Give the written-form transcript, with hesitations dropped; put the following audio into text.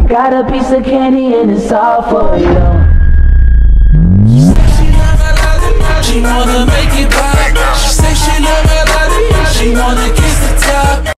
Got a piece of candy and it's all for you. She wanna make it pop. She say she love my lolly. She wanna kiss the top.